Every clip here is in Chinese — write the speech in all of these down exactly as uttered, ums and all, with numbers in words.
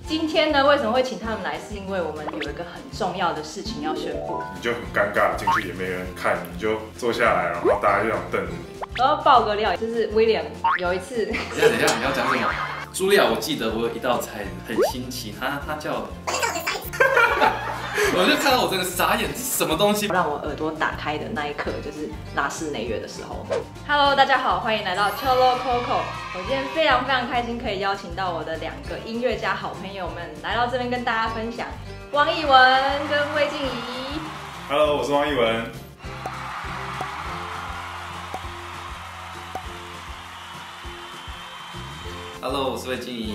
今天呢，为什么会请他们来？是因为我们有一个很重要的事情要宣布。 你就很尴尬，进去也没人看，你就坐下来，然后大家就想瞪着你。 我要爆个料，就是 William 有一次， 等一下等一下，你要讲什么？茱莉亚，我记得我有一道菜很新奇，它它叫，我就看到我真的傻眼，这是什么东西？ 让我耳朵打开的那一刻，就是拉室内乐的时候。Hello， 大家好，欢迎来到 Cholo Coco。我今天非常非常开心，可以邀请到我的两个音乐家好朋友们来到这边跟大家分享，汪逸文跟魏静怡。 Hello， 我是汪逸文。 Hello， 我是魏静怡。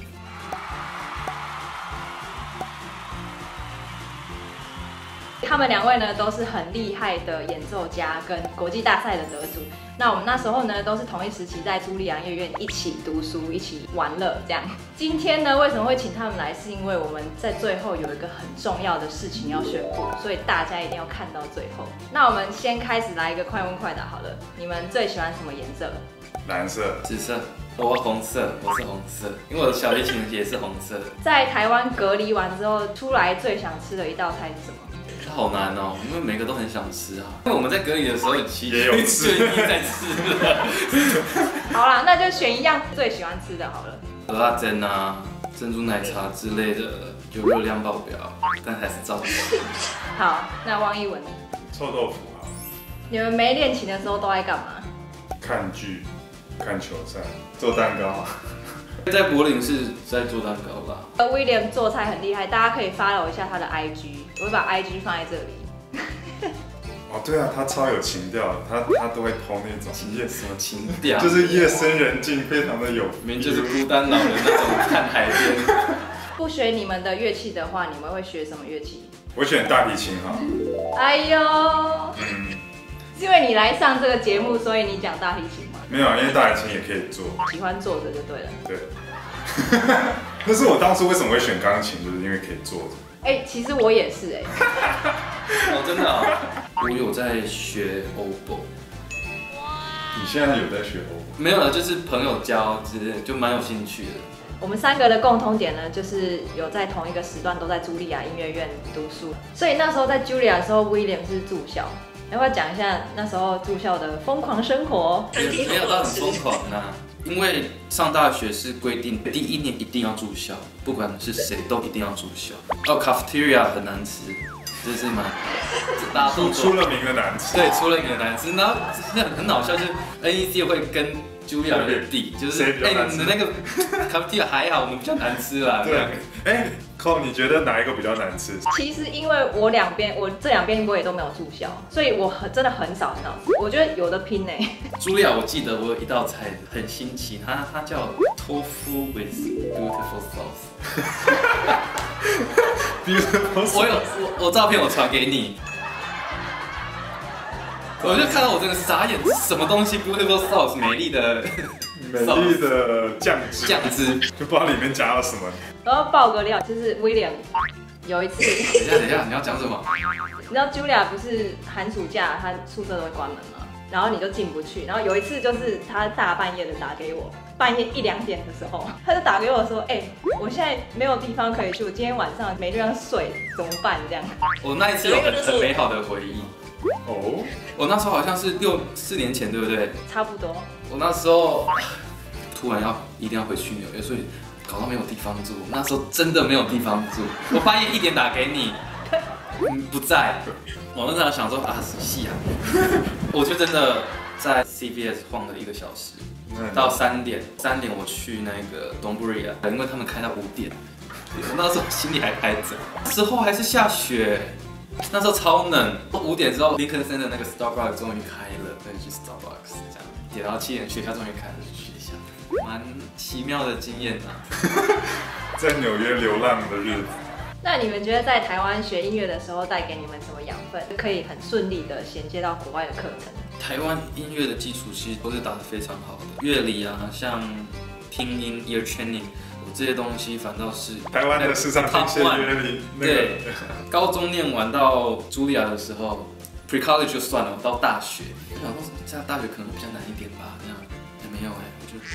他们两位呢都是很厉害的演奏家跟国际大赛的得主。那我们那时候呢都是同一时期在茱莉亚音乐院一起读书、一起玩乐这样。今天呢为什么会请他们来？是因为我们在最后有一个很重要的事情要宣布，所以大家一定要看到最后。那我们先开始来一个快问快答好了，你们最喜欢什么颜色？ 蓝色、 紫色，我红色，我是红色，因为我的小提琴也是红色。 在台湾隔离完之后，出来最想吃的一道菜是什么？ 好难哦，因为每个都很想吃啊。因为我们在隔离的时候，其实也有吃， 就已经在吃了。 好啦，那就选一样最喜欢吃的好了。 蚵仔煎啊、珍珠奶茶之类的，就热量爆表，但还是照吃。 好，那汪逸文， 臭豆腐啊。 你们没练琴的时候都在干嘛？ 看剧、看球赛、做蛋糕。 在柏林是在做蛋糕啦。 呃 ，William 做菜很厉害，大家可以 follow 一下他的 I G， 我会把 I G 放在这里。 哦，对啊，他超有情调，他他都会 po 那种夜什么情调， 就是夜深人静，非常的有， 明明就是孤单老人那种看海边。 不学你们的乐器的话，你们会学什么乐器？ 我选大提琴哈。 哎呦， 嗯， 是因为你来上这个节目，所以你讲大提琴吗？ 没有，因为大提琴也可以做。 喜欢坐着就对了。 对。那是我当初为什么会选钢琴，就是因为可以坐着。 哎、欸，其实我也是哎、欸。 哦，真的啊、哦。我有在学 oboe。 你现在有在学 oboe？ 没有了，就是朋友教之类的，就蛮有兴趣的。 我们三个的共同点呢，就是有在同一个时段都在茱莉亚音乐院读书，所以那时候在茱莉亚的时候 ，William 是住校。要不要讲一下那时候住校的疯狂生活？ 没有到很疯狂啊，因为上大学是规定第一年一定要住校，不管是谁都一定要住校。哦 ，cafeteria 很难吃，这是蛮大家都出了名的难吃。 对，出了名的难吃。然后很很好笑，就是 N E C 会跟茱莉亚的地，就是哎，你的那个 cafeteria 还好，我们比较难吃啦。 对，哎。扣，你觉得哪一个比较难吃？ 其实因为我两边，我这两边我也都没有住校，所以我很真的很少很少吃。我觉得有的拼呢。 茱莉亚，我记得我有一道菜很新奇，它它叫 tofu with beautiful sauce。beautiful sauce。我有我我照片我传给你。我就看到我真的傻眼，这是什么东西 ？beautiful sauce， 美丽的。 美丽的酱汁， 酱汁就不知道里面加了什么。 然后爆个料，就是 William 有一次， 等一下等一下，你要讲什么？ 你知道 Julia 不是寒暑假她宿舍都会关门吗？然后你就进不去。然后有一次就是她大半夜的打给我，半夜一两点的时候，她就打给我说：“哎、欸，我现在没有地方可以去，我今天晚上没地方睡，怎么办？”这样。 我那一次有很很美好的回忆。 哦， 我那时候好像是六四年前，对不对？ 差不多。 我那时候突然要一定要回去纽约，所以搞到没有地方住。那时候真的没有地方住，我半夜一点打给你，你不在。我那时候想说啊，戏啊，我就真的在 C V S 晃了一个小时，到三点，三点我去那个东布瑞亚，因为他们开到五点，我那时候心里还拍着。之后还是下雪。那时候超冷，五点之后，林肯森的那个 Starbucks 终于开了，对，去 Starbucks 这样，点到七点学校终于开了，去学校，蛮奇妙的经验啊。 在纽约流浪的日子。 那你们觉得在台湾学音乐的时候带给你们什么养分，可以很顺利的衔接到国外的课程？ 台湾音乐的基础其实都是打得非常好的，乐理啊，像拼音 ear training。这些东西反倒是台湾的时尚听写乐理。 对，高中念完到茱莉亚的时候 ，pre college 就算了，到大学，我想说这样大学可能比较难一点吧，这样也没有哎、欸，我就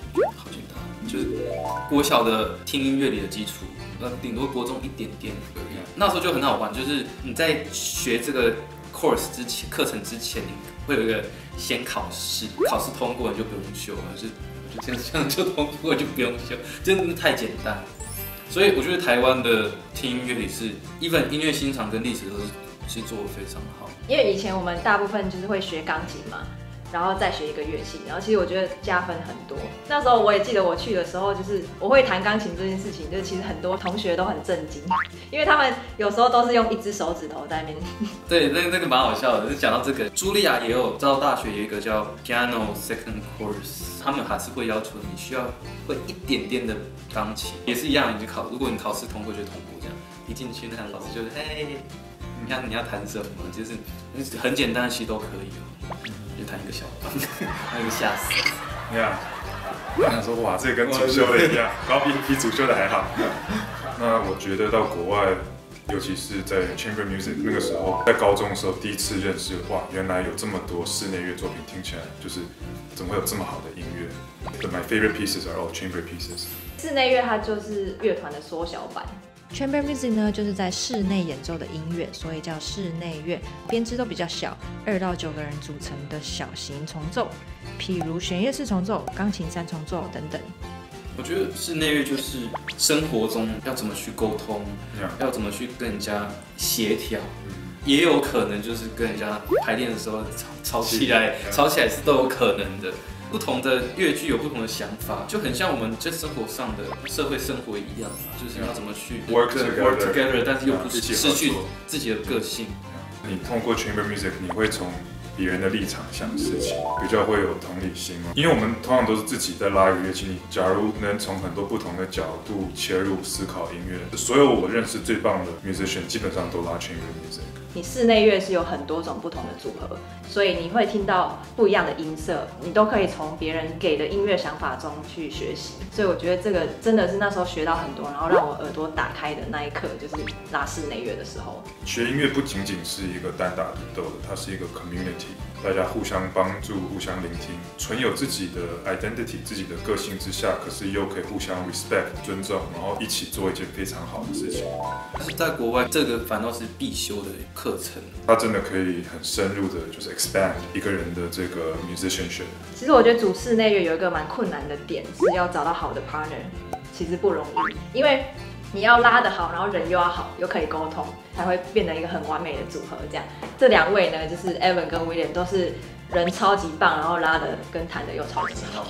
好简单，就是国小的听音乐里的基础，呃，顶多国中一点点而已。那时候就很好玩，就是你在学这个 course 之前，课程之前，你会有一个先考试，考试通过你就不用修了，就是就这样这样就通过就不用修，真的太简单。所以我觉得台湾的听音乐里是 even 音乐欣赏跟历史都是是做得非常好。 因为以前我们大部分就是会学钢琴嘛，然后再学一个乐器，然后其实我觉得加分很多。那时候我也记得我去的时候，就是我会弹钢琴这件事情，就是其实很多同学都很震惊，因为他们有时候都是用一只手指头在那边。 对，那那个蛮好笑的。讲到这个，茱莉亚也有到大学有一个叫 Piano Second Course， 他们还是会要求你需要会一点点的钢琴，也是一样，你就考，如果你考试通过就通过这样。一进去，那老师就是嘿，你看你要弹什么，就是很简单的，其实都可以哦。就弹一个小段，那个吓死。 你看，我想说哇，这跟主修的一样，然后比比主修的还好。那我觉得到国外，尤其是在 chamber music 那个时候，在高中的时候第一次认识，哇，原来有这么多室内乐作品，听起来就是怎么会有这么好的音乐。My favorite pieces are all chamber pieces。 室内乐它就是乐团的缩小版。 Chamber music 呢，就是在室内演奏的音乐，所以叫室内乐，编制都比较小，二到九个人组成的小型重奏，譬如弦乐四重奏、钢琴三重奏等等。 我觉得室内乐就是生活中要怎么去沟通， Yeah. 要怎么去跟人家协调，也有可能就是跟人家排练的时候吵吵起来，吵起来是都有可能的。不同的乐句有不同的想法，就很像我们在生活上的社会生活一样嘛，就是要怎么去 work together, work together， 但是又不一起失去合作自己的个性。 你通过 chamber music， 你会从别人的立场想事情，比较会有同理心哦。因为我们通常都是自己在拉一个乐器，你假如能从很多不同的角度切入思考音乐，所有我认识最棒的 musician 基本上都拉 chamber music。 你室内乐是有很多种不同的组合，所以你会听到不一样的音色，你都可以从别人给的音乐想法中去学习。所以我觉得这个真的是那时候学到很多，然后让我耳朵打开的那一刻，就是拉室内乐的时候。 学音乐不仅仅是一个单打独斗的，它是一个 community， 大家互相帮助、互相聆听，存有自己的 identity、自己的个性之下，可是又可以互相 respect、尊重，然后一起做一件非常好的事情。 但是在国外，这个反倒是必修的课程。 它真的可以很深入的，就是 expand 一个人的这个 musicianship。 其实我觉得组室内乐有一个蛮困难的点，是要找到好的 partner， 其实不容易，因为你要拉得好，然后人又要好，又可以沟通，才会变成一个很完美的组合。这样，这两位呢，就是 Evan 跟 William 都是人超级棒，然后拉的跟弹的又超级好。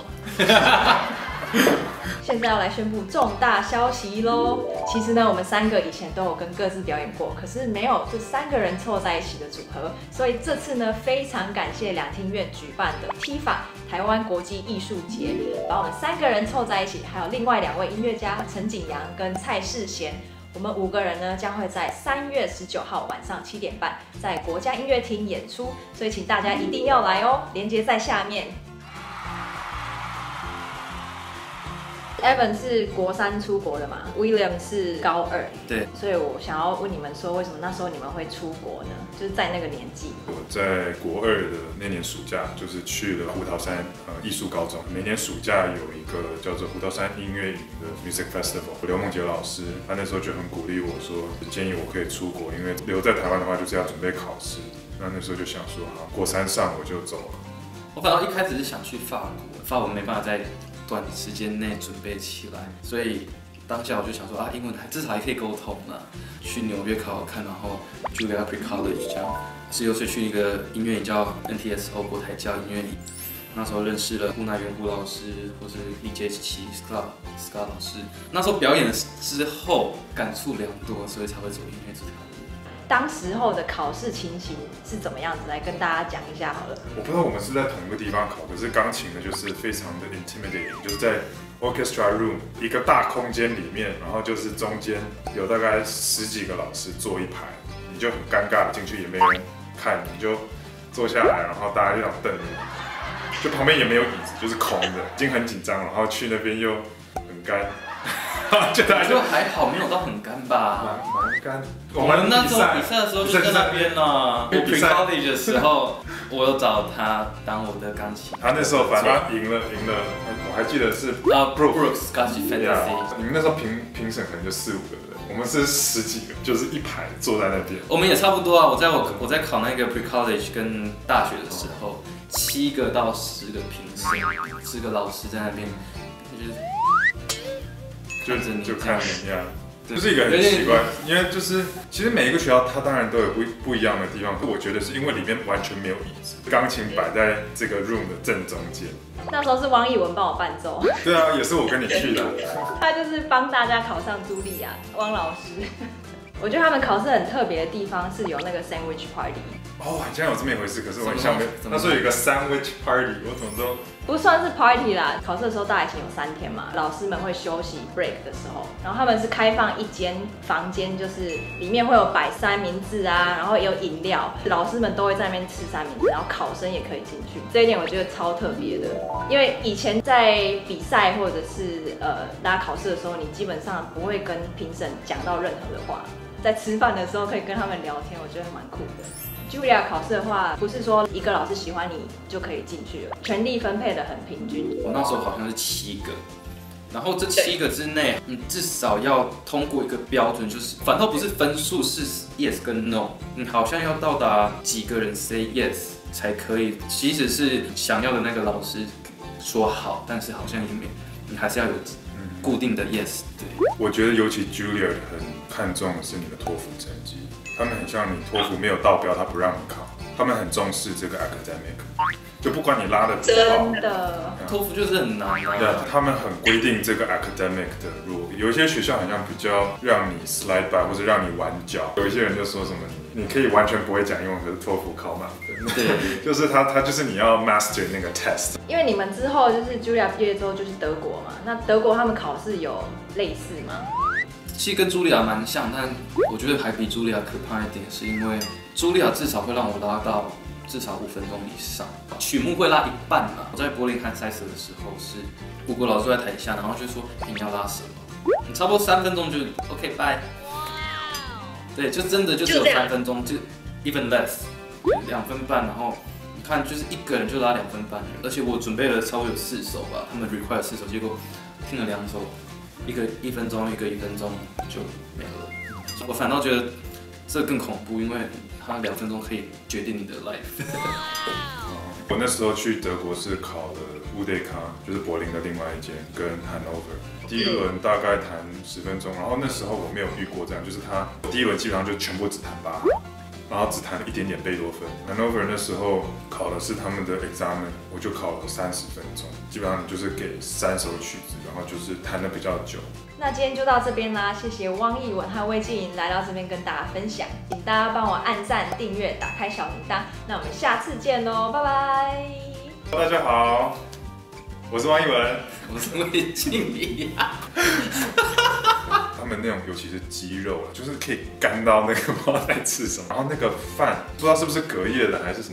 现在要来宣布重大消息喽！其实呢，我们三个以前都有跟各自表演过，可是没有这三个人凑在一起的组合，所以这次呢，非常感谢两厅院举办的 T I F A 台湾国际艺术节，把我们三个人凑在一起，还有另外两位音乐家陈景阳跟蔡世贤。我们五个人呢，将会在三月十九号晚上七点半在国家音乐厅演出，所以请大家一定要来哦！连结在下面。Evan 是国三出国的嘛 ，William 是高二， 对， 所以我想要问你们说，为什么那时候你们会出国呢？就是在那个年纪。 我在国二的那年暑假，就是去了胡桃山呃艺术高中。每年暑假有一个叫做胡桃山音乐营的 Music Festival。刘梦杰老师他那时候就很鼓励我说，建议我可以出国，因为留在台湾的话就是要准备考试。那那时候就想说，好，国三上我就走了。 我反倒一开始是想去法国，法国没办法在短时间内准备起来，所以当下我就想说啊，英文还至少还可以沟通啦。去纽约考考看，然后 Juilliard College 这样，十六岁去一个音乐营叫 N T S O 国台教音乐营，那时候认识了胡乃元胡老师，或是李杰奇 Scott Scott 老师。那时候表演之后感触良多，所以才会走音乐这条路。 当时候的考试情形是怎么样子？来跟大家讲一下好了。 我不知道我们是在同一个地方考，可是钢琴呢就是非常的 intimidating， 就是在 orchestra room 一个大空间里面，然后就是中间有大概十几个老师坐一排，你就很尴尬进去也没人看，你就坐下来，然后大家就想瞪你，就旁边也没有椅子，就是空的，已经很紧张，然后去那边又很干。就大家就还好，没有到很干吧。 蛮蛮干， 我们那时候比赛的时候就在那边呢。我 pre college 的时候，我有找他当我的钢琴。 他那时候反正他赢了，赢了，我还记得是啊 Brooks 钢琴 Fantasy。 你们那时候评评审可能就四五个人，我们是十几个，就是一排坐在那边。 我们也差不多啊。我在我我在考那个 pre college 跟大学的时候，七个到十个评审，十个老师在那边，就是就就看你呀。就是一个很奇怪，因为就是其实每一个学校它当然都有不不一样的地方，可我觉得是因为里面完全没有椅子，钢琴摆在这个 room 的正中间。 那时候是汪艺文帮我伴奏。 对啊，也是我跟你去的。 他就是帮大家考上茱莉亚，汪老师。我觉得他们考试很特别的地方是有那个 sandwich party。 哦，竟然有这么一回事，可是我很想没，那时候有一个 sandwich party， 我怎么都不算是 party 啦。考试的时候大概有三天嘛，老师们会休息 break 的时候，然后他们是开放一间房间，就是里面会有摆三明治啊，然后也有饮料，老师们都会在那边吃三明治，然后考生也可以进去。这一点我觉得超特别的，因为以前在比赛或者是呃大家考试的时候，你基本上不会跟评审讲到任何的话。在吃饭的时候可以跟他们聊天，我觉得蛮酷的。Julia 考试的话，不是说一个老师喜欢你就可以进去了，权力分配的很平均。 我那时候好像是七个，然后这七个之内，你至少要通过一个标准，就是反倒不是分数，是 yes 跟 no， 你好像要到达几个人 say yes 才可以，即使是想要的那个老师说好，但是好像也没，你还是要有固定的 yes。对， 我觉得尤其 Julia 很看重的是你的托福成绩，他们很像你托福没有到标，他不让你考，他们很重视这个 academic， 就不管你拉的多好， 真的， 托福就是很难啊。 对，他们很规定这个 academic 的 rule， 有一些学校好像比较让你 slide by 或者让你玩脚，有一些人就说什么你可以完全不会讲英文，可是托福考满分。 对， 就是他他就是你要 master 那个 test。 因为你们之后就是 Julia 毕业之后就是德国嘛，那德国他们考试有类似吗？ 其实跟茱莉亚蛮像，但我觉得还比茱莉亚可怕一点，是因为茱莉亚至少会让我拉到至少五分钟以上，曲目会拉一半嘛。我在柏林看赛事的时候，是五国老师坐在台下，然后就说你要拉什么，你差不多三分钟就 OK 拜。对，就真的就只有三分钟，就 even less， 两分半，然后你看就是一个人就拉两分半，而且我准备了差不多有四首吧，他们 require 四首，结果听了两首。一个一分钟，一个一分钟就没了。我反倒觉得这更恐怖，因为它两分钟可以决定你的 life。 我那时候去德国是考的乌德卡，就是柏林的另外一间，跟 Hanover。第一轮大概弹十分钟，然后那时候我没有遇过这样，就是他第一轮基本上就全部只弹八，然后只弹了一点点贝多芬。Hanover 那时候考的是他们的 examen， 我就考了三十分钟，基本上就是给三首曲子，然后就是弹的比较久。 那今天就到这边啦，谢谢汪艺文和魏静莹来到这边跟大家分享，请大家帮我按赞、订阅、打开小铃铛，那我们下次见喽，拜拜。 大家好，我是汪艺文， 我是魏静莹。 他们那种尤其是鸡肉，就是可以干到那个不知道在吃什么，然后那个饭不知道是不是隔夜的还是什么。